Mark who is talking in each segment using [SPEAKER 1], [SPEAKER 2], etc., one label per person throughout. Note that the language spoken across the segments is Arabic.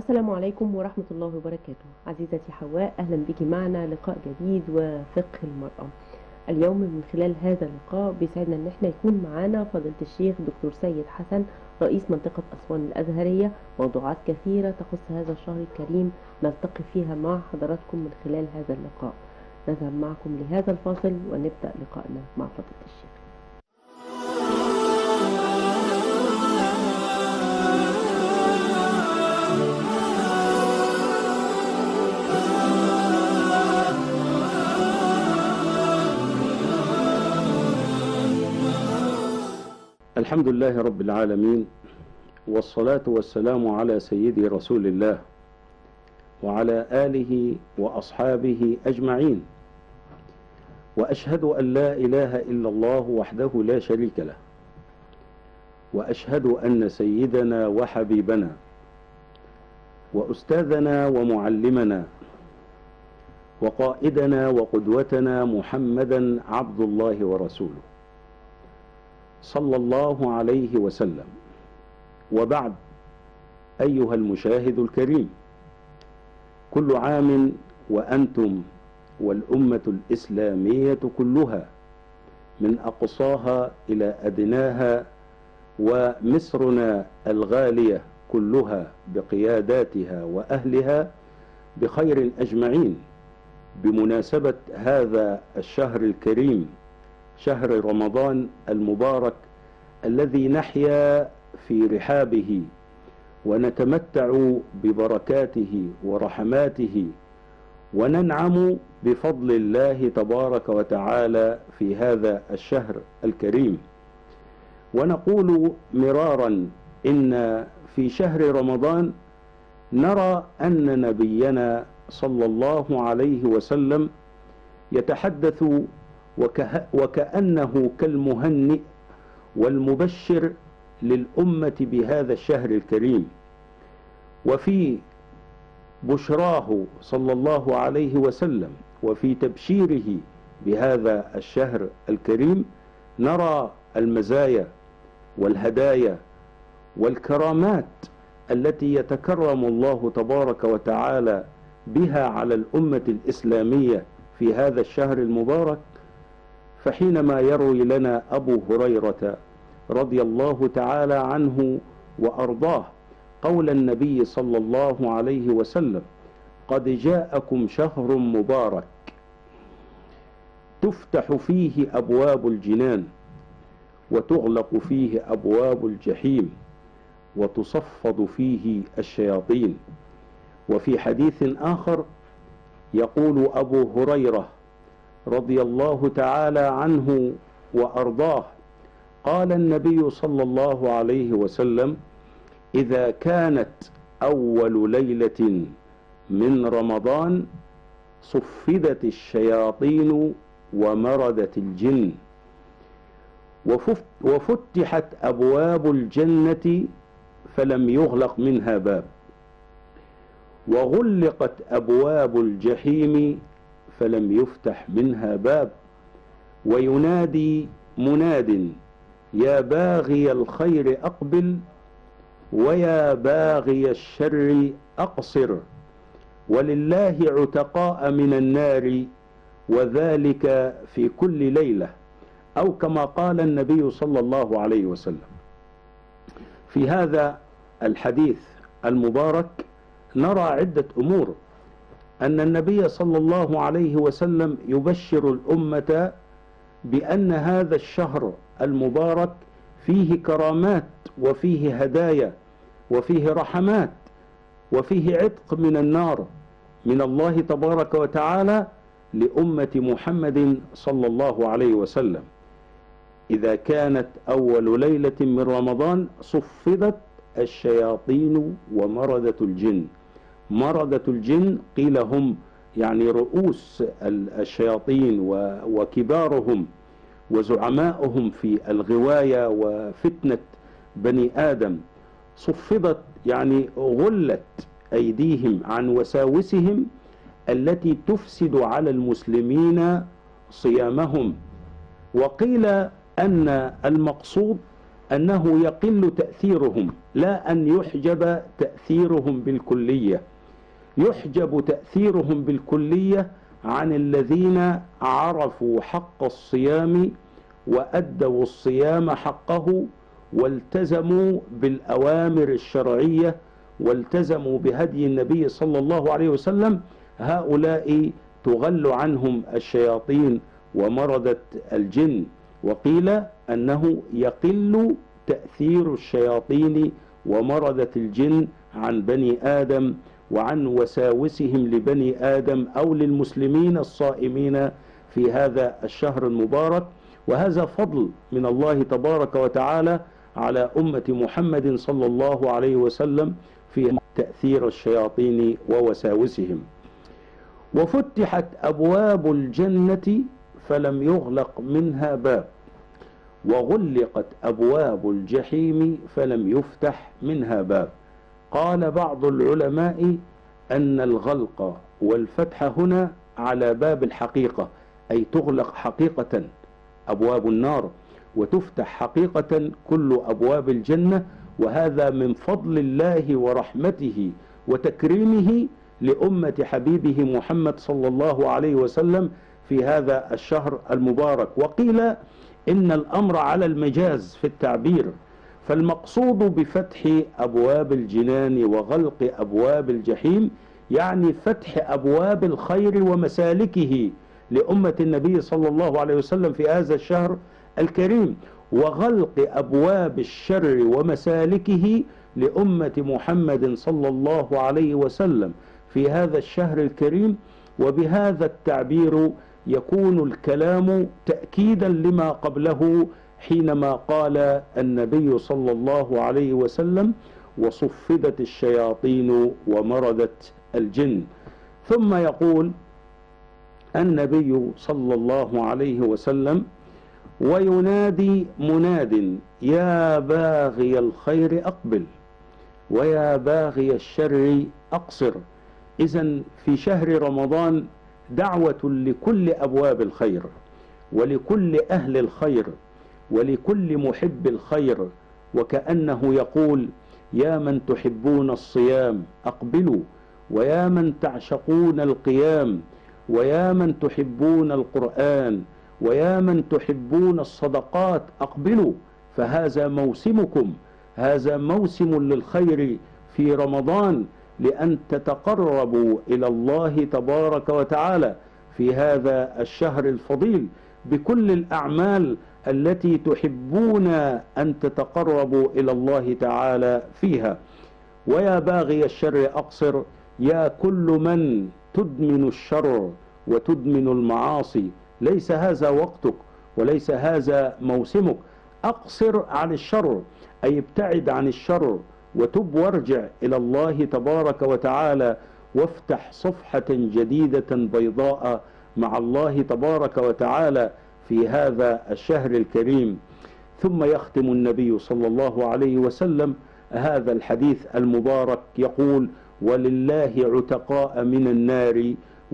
[SPEAKER 1] السلام عليكم ورحمة الله وبركاته. عزيزتي حواء، أهلا بك معنا لقاء جديد وفقه المرأة. اليوم من خلال هذا اللقاء بيسعدنا ان احنا يكون معانا فضيلة الشيخ دكتور سيد حسن، رئيس منطقة أسوان الأزهرية. موضوعات كثيرة تخص هذا الشهر الكريم نلتقي فيها مع حضراتكم من خلال هذا اللقاء. نذهب معكم لهذا الفاصل ونبدأ لقاءنا مع فضيلة الشيخ.
[SPEAKER 2] الحمد لله رب العالمين، والصلاة والسلام على سيدي رسول الله وعلى آله وأصحابه أجمعين، وأشهد أن لا إله إلا الله وحده لا شريك له، وأشهد أن سيدنا وحبيبنا وأستاذنا ومعلمنا وقائدنا وقدوتنا محمدا عبد الله ورسوله صلى الله عليه وسلم. وبعد، أيها المشاهد الكريم، كل عام وأنتم والأمة الإسلامية كلها من أقصاها إلى أدناها، ومصرنا الغالية كلها بقياداتها وأهلها بخير أجمعين، بمناسبة هذا الشهر الكريم، شهر رمضان المبارك الذي نحيا في رحابه ونتمتع ببركاته ورحماته وننعم بفضل الله تبارك وتعالى في هذا الشهر الكريم. ونقول مرارا إن في شهر رمضان نرى أن نبينا صلى الله عليه وسلم يتحدث وكأنه كالمهنئ والمبشر للأمة بهذا الشهر الكريم. وفي بشراه صلى الله عليه وسلم وفي تبشيره بهذا الشهر الكريم نرى المزايا والهدايا والكرامات التي يتكرم الله تبارك وتعالى بها على الأمة الإسلامية في هذا الشهر المبارك. فحينما يروي لنا أبو هريرة رضي الله تعالى عنه وأرضاه قول النبي صلى الله عليه وسلم: قد جاءكم شهر مبارك تفتح فيه أبواب الجنان وتغلق فيه أبواب الجحيم وتصفد فيه الشياطين. وفي حديث آخر يقول أبو هريرة رضي الله تعالى عنه وأرضاه: قال النبي صلى الله عليه وسلم: إذا كانت أول ليلة من رمضان صفدت الشياطين ومردت الجن وفتحت أبواب الجنة فلم يغلق منها باب، وغلقت أبواب الجحيم فلم يفتح منها باب، وينادي مناد: يا باغي الخير أقبل ويا باغي الشر أقصر، ولله عتقاء من النار وذلك في كل ليلة، أو كما قال النبي صلى الله عليه وسلم. في هذا الحديث المبارك نرى عدة أمور: أن النبي صلى الله عليه وسلم يبشر الأمة بأن هذا الشهر المبارك فيه كرامات وفيه هدايا وفيه رحمات وفيه عتق من النار من الله تبارك وتعالى لأمة محمد صلى الله عليه وسلم. إذا كانت أول ليلة من رمضان صفدت الشياطين ومردت الجن. مردة الجن قيل هم يعني رؤوس الشياطين وكبارهم وزعماؤهم في الغواية وفتنة بني آدم. صفدت يعني غلت أيديهم عن وساوسهم التي تفسد على المسلمين صيامهم. وقيل أن المقصود أنه يقل تأثيرهم، لا أن يحجب تأثيرهم بالكلية. يحجب تأثيرهم بالكلية عن الذين عرفوا حق الصيام وأدوا الصيام حقه والتزموا بالأوامر الشرعية والتزموا بهدي النبي صلى الله عليه وسلم. هؤلاء تغل عنهم الشياطين ومردة الجن. وقيل أنه يقل تأثير الشياطين ومردة الجن عن بني آدم وعن وساوسهم لبني آدم أو للمسلمين الصائمين في هذا الشهر المبارك. وهذا فضل من الله تبارك وتعالى على أمة محمد صلى الله عليه وسلم في تأثير الشياطين ووساوسهم. وفتحت أبواب الجنة فلم يغلق منها باب، وغلقت أبواب الجحيم فلم يفتح منها باب. قال بعض العلماء أن الغلق والفتح هنا على باب الحقيقة، أي تغلق حقيقة أبواب النار وتفتح حقيقة كل أبواب الجنة. وهذا من فضل الله ورحمته وتكريمه لأمة حبيبه محمد صلى الله عليه وسلم في هذا الشهر المبارك. وقيل إن الأمر على المجاز في التعبير، فالمقصود بفتح أبواب الجنان وغلق أبواب الجحيم يعني فتح أبواب الخير ومسالكه لأمة النبي صلى الله عليه وسلم في هذا الشهر الكريم، وغلق أبواب الشر ومسالكه لأمة محمد صلى الله عليه وسلم في هذا الشهر الكريم. وبهذا التعبير يكون الكلام تأكيدا لما قبله حينما قال النبي صلى الله عليه وسلم: وصفدت الشياطين ومردت الجن. ثم يقول النبي صلى الله عليه وسلم: وينادي مناد يا باغي الخير أقبل ويا باغي الشر أقصر. إذن في شهر رمضان دعوة لكل أبواب الخير ولكل أهل الخير ولكل محب الخير، وكأنه يقول: يا من تحبون الصيام أقبلوا، ويا من تعشقون القيام، ويا من تحبون القرآن، ويا من تحبون الصدقات أقبلوا، فهذا موسمكم، هذا موسم للخير في رمضان، لأن تتقربوا إلى الله تبارك وتعالى في هذا الشهر الفضيل بكل الأعمال التي تحبون أن تتقربوا إلى الله تعالى فيها. ويا باغي الشر أقصر، يا كل من تدمن الشر وتدمن المعاصي، ليس هذا وقتك وليس هذا موسمك. أقصر عن الشر، أي ابتعد عن الشر وتب وارجع إلى الله تبارك وتعالى، وافتح صفحة جديدة بيضاء مع الله تبارك وتعالى في هذا الشهر الكريم. ثم يختم النبي صلى الله عليه وسلم هذا الحديث المبارك يقول: ولله عتقاء من النار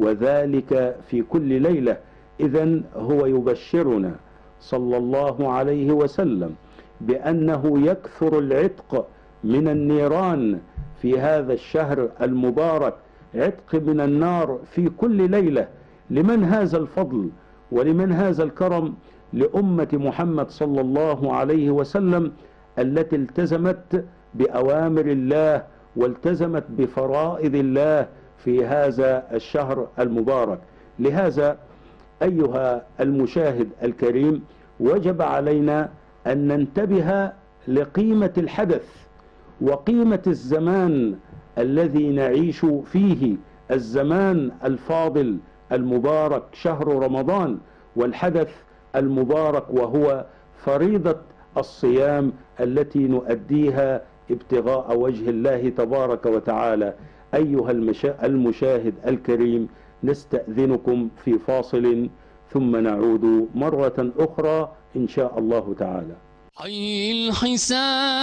[SPEAKER 2] وذلك في كل ليلة. إذن هو يبشرنا صلى الله عليه وسلم بأنه يكثر العتق من النيران في هذا الشهر المبارك، عتق من النار في كل ليلة. لمن هذا الفضل ولمن هذا الكرم؟ لأمة محمد صلى الله عليه وسلم التي التزمت بأوامر الله والتزمت بفرائض الله في هذا الشهر المبارك. لهذا أيها المشاهد الكريم، وجب علينا أن ننتبه لقيمة الحدث وقيمة الزمان الذي نعيش فيه، الزمان الفاضل المبارك شهر رمضان، والحدث المبارك وهو فريضة الصيام التي نؤديها ابتغاء وجه الله تبارك وتعالى. أيها المشاهد الكريم، نستأذنكم في فاصل ثم نعود مرة أخرى إن شاء الله تعالى.
[SPEAKER 3] حي الحسان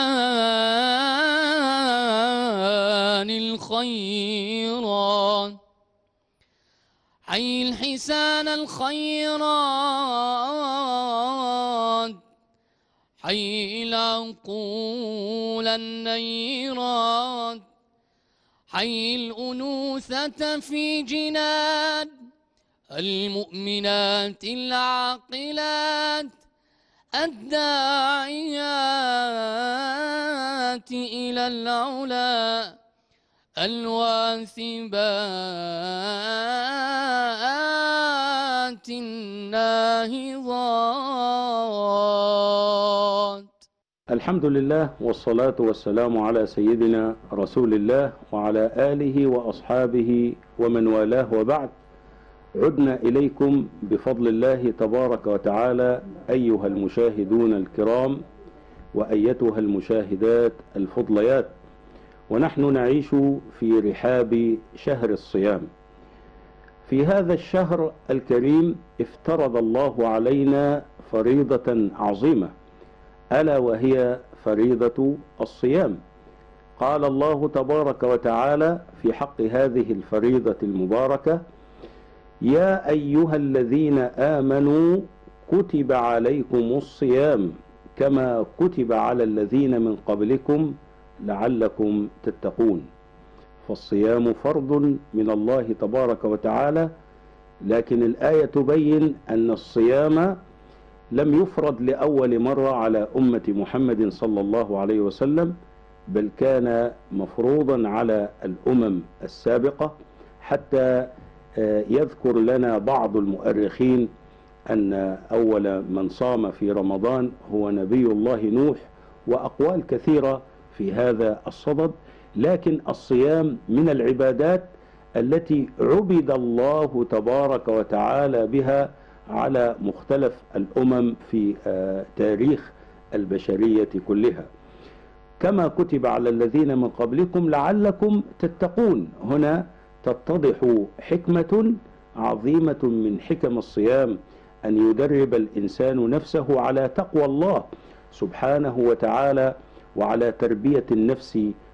[SPEAKER 3] الخيرات، حي الحسان الخيرات، حي العقول النيرات، حي الأنوثة في جنان المؤمنات العاقلات الداعيات إلى العلا الواثبات الناهضات.
[SPEAKER 2] الحمد لله والصلاة والسلام على سيدنا رسول الله وعلى آله وأصحابه ومن والاه، وبعد. عدنا إليكم بفضل الله تبارك وتعالى أيها المشاهدون الكرام وأيتها المشاهدات الفضليات، ونحن نعيش في رحاب شهر الصيام. في هذا الشهر الكريم افترض الله علينا فريضة عظيمة، ألا وهي فريضة الصيام. قال الله تبارك وتعالى في حق هذه الفريضة المباركة: يا أيها الذين آمنوا كتب عليكم الصيام كما كتب على الذين من قبلكم لعلكم تتقون. فالصيام فرض من الله تبارك وتعالى، لكن الآية تبين أن الصيام لم يفرض لأول مرة على أمة محمد صلى الله عليه وسلم، بل كان مفروضا على الأمم السابقة، حتى يذكر لنا بعض المؤرخين أن أول من صام في رمضان هو نبي الله نوح، وأقوال كثيرة في هذا الصدد. لكن الصيام من العبادات التي عبد الله تبارك وتعالى بها على مختلف الأمم في تاريخ البشرية كلها. كما كتب على الذين من قبلكم لعلكم تتقون، هنا تتضح حكمة عظيمة من حكم الصيام، أن يدرب الإنسان نفسه على تقوى الله سبحانه وتعالى، وعلى تربية النفس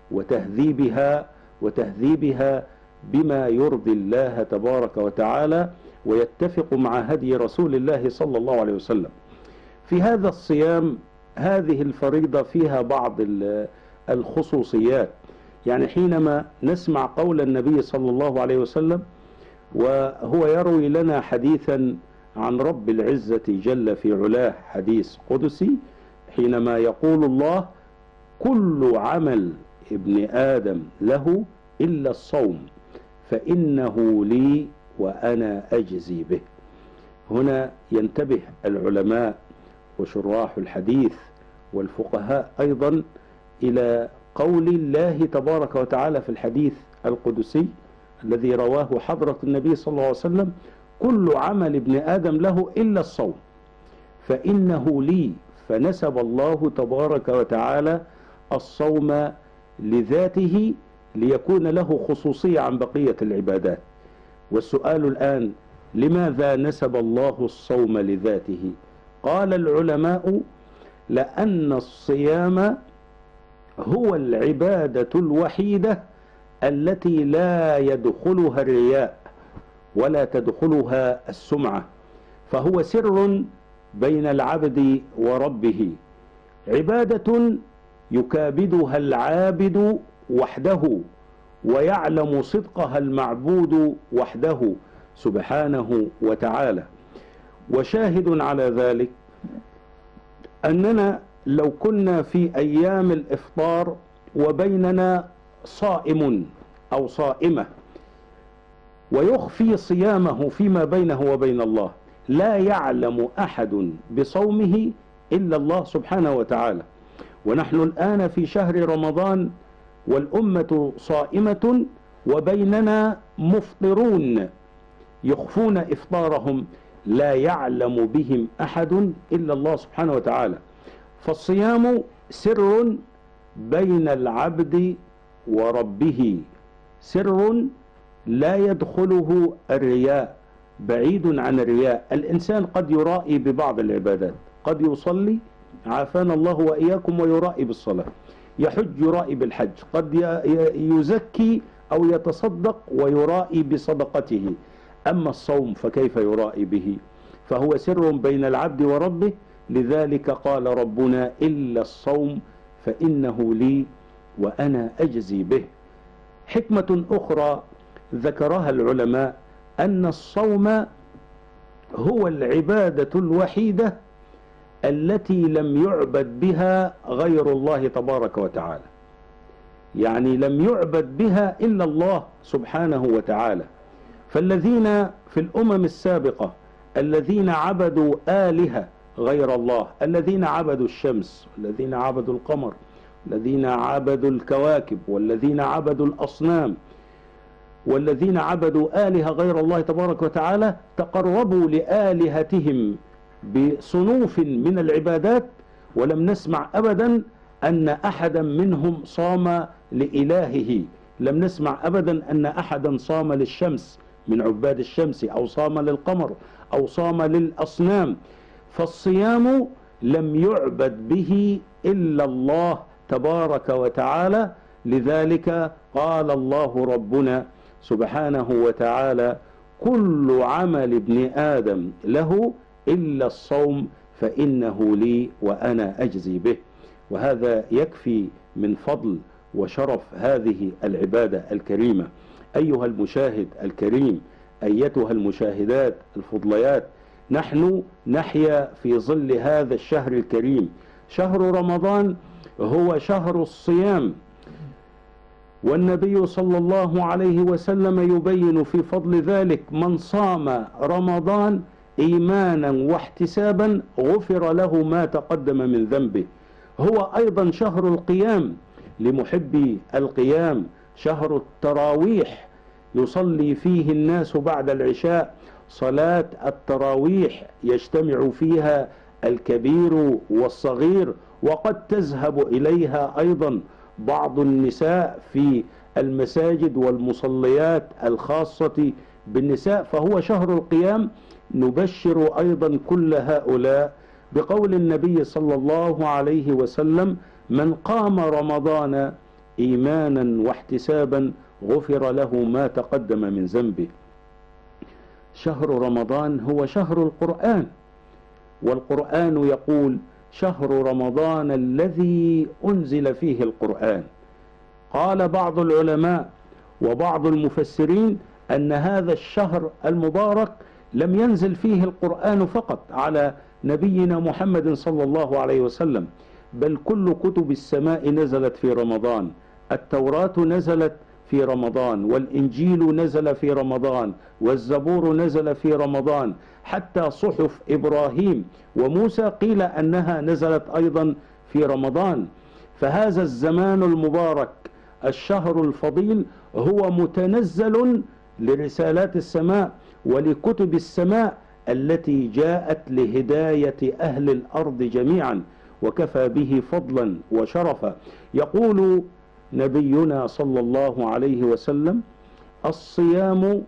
[SPEAKER 2] وتهذيبها بما يرضي الله تبارك وتعالى ويتفق مع هدي رسول الله صلى الله عليه وسلم. في هذا الصيام هذه الفريضة فيها بعض الخصوصيات، يعني حينما نسمع قول النبي صلى الله عليه وسلم وهو يروي لنا حديثا عن رب العزة جل في علاه، حديث قدسي، حينما يقول الله: كل عمل ابن آدم له إلا الصوم فإنه لي وأنا أجزي به. هنا ينتبه العلماء وشراح الحديث والفقهاء أيضا إلى قول الله تبارك وتعالى في الحديث القدسي الذي رواه حضرة النبي صلى الله عليه وسلم: كل عمل ابن آدم له إلا الصوم فإنه لي. فنسب الله تبارك وتعالى الصوم لذاته ليكون له خصوصية عن بقية العبادات. والسؤال الآن: لماذا نسب الله الصوم لذاته؟ قال العلماء: لأن الصيام هو العبادة الوحيدة التي لا يدخلها الرياء ولا تدخلها السمعة، فهو سر بين العبد وربه، عبادة يكابدها العابد وحده ويعلم صدقها المعبود وحده سبحانه وتعالى. وشاهد على ذلك أننا لو كنا في أيام الإفطار وبيننا صائم أو صائمة ويخفي صيامه فيما بينه وبين الله، لا يعلم أحد بصومه إلا الله سبحانه وتعالى. ونحن الآن في شهر رمضان والأمة صائمة وبيننا مفطرون يخفون إفطارهم، لا يعلم بهم أحد إلا الله سبحانه وتعالى. فالصيام سر بين العبد وربه، سر لا يدخله الرياء، بعيد عن الرياء. الإنسان قد يرائي ببعض العبادات، قد يصلي عافانا الله وإياكم ويرائي بالصلاة، يحج يرائي بالحج، قد يزكي أو يتصدق ويرائي بصدقته. أما الصوم فكيف يرائي به؟ فهو سر بين العبد وربه، لذلك قال ربنا إلا الصوم فإنه لي وأنا أجزي به. حكمة أخرى ذكرها العلماء أن الصوم هو العبادة الوحيدة التي لم يعبد بها غير الله تبارك وتعالى، يعني لم يعبد بها إلا الله سبحانه وتعالى. فالذين في الأمم السابقة الذين عبدوا آلهة غير الله، الذين عبدوا الشمس، الذين عبدوا القمر، الذين عبدوا الكواكب، والذين عبدوا الأصنام، والذين عبدوا آلهة غير الله تبارك وتعالى، تقربوا لآلهتهم بصنوف من العبادات، ولم نسمع أبدا أن أحدا منهم صام لإلهه، لم نسمع أبدا أن أحدا صام للشمس من عباد الشمس، أو صام للقمر، أو صام للأصنام. فالصيام لم يعبد به إلا الله تبارك وتعالى. لذلك قال الله ربنا سبحانه وتعالى: كل عمل ابن آدم له إلا الصوم فإنه لي وأنا أجزي به. وهذا يكفي من فضل وشرف هذه العبادة الكريمة. أيها المشاهد الكريم، أيتها المشاهدات الفضليات، نحن نحيا في ظل هذا الشهر الكريم. شهر رمضان هو شهر الصيام، والنبي صلى الله عليه وسلم يبين في فضل ذلك: من صام رمضان إيمانا واحتسابا غفر له ما تقدم من ذنبه. هو أيضا شهر القيام لمحبي القيام، شهر التراويح، يصلي فيه الناس بعد العشاء صلاة التراويح، يجتمع فيها الكبير والصغير، وقد تذهب إليها أيضا بعض النساء في المساجد والمصليات الخاصة بالنساء. فهو شهر القيام. نبشر أيضا كل هؤلاء بقول النبي صلى الله عليه وسلم: من قام رمضان إيمانا واحتسابا غفر له ما تقدم من ذنبه. شهر رمضان هو شهر القرآن، والقرآن يقول: شهر رمضان الذي أنزل فيه القرآن. قال بعض العلماء وبعض المفسرين أن هذا الشهر المبارك لم ينزل فيه القرآن فقط على نبينا محمد صلى الله عليه وسلم، بل كل كتب السماء نزلت في رمضان. التوراة نزلت في رمضان، والإنجيل نزل في رمضان، والزبور نزل في رمضان، حتى صحف إبراهيم وموسى قيل أنها نزلت أيضا في رمضان. فهذا الزمان المبارك الشهر الفضيل هو متنزل لرسالات السماء ولكتب السماء التي جاءت لهداية أهل الأرض جميعا، وكفى به فضلا وشرفا. يقول نبينا صلى الله عليه وسلم: الصيام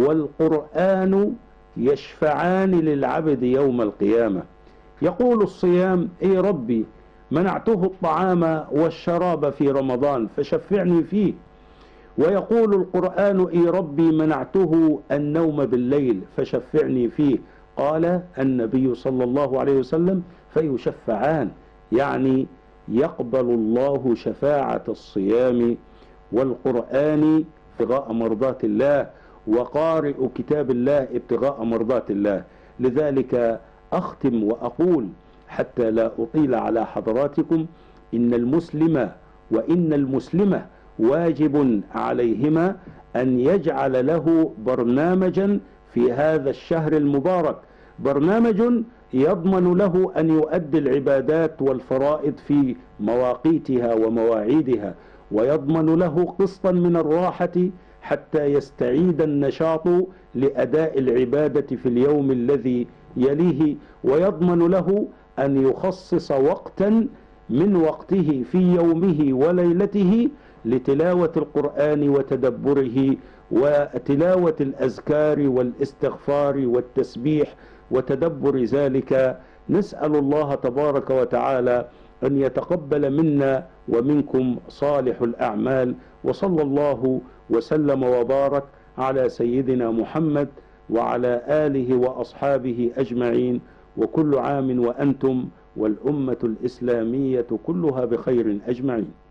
[SPEAKER 2] والقرآن يشفعان للعبد يوم القيامة. يقول الصيام: اي ربي منعته الطعام والشراب في رمضان فشفعني فيه. ويقول القرآن: اي ربي منعته النوم بالليل فشفعني فيه. قال النبي صلى الله عليه وسلم: فيشفعان، يعني يقبل الله شفاعة الصيام والقرآن ابتغاء مرضات الله، وقارئ كتاب الله ابتغاء مرضات الله. لذلك أختم وأقول حتى لا أطيل على حضراتكم: إن المسلم وإن المسلمة واجب عليهما أن يجعل له برنامجا في هذا الشهر المبارك، برنامج يضمن له أن يؤدي العبادات والفرائض في مواقيتها ومواعيدها، ويضمن له قسطا من الراحة حتى يستعيد النشاط لأداء العبادة في اليوم الذي يليه، ويضمن له أن يخصص وقتا من وقته في يومه وليلته لتلاوة القرآن وتدبره وتلاوة الأذكار والاستغفار والتسبيح وتدبر ذلك. نسأل الله تبارك وتعالى أن يتقبل منا ومنكم صالح الأعمال، وصلى الله وسلم وبارك على سيدنا محمد وعلى آله وأصحابه أجمعين، وكل عام وأنتم والأمة الإسلامية كلها بخير أجمعين.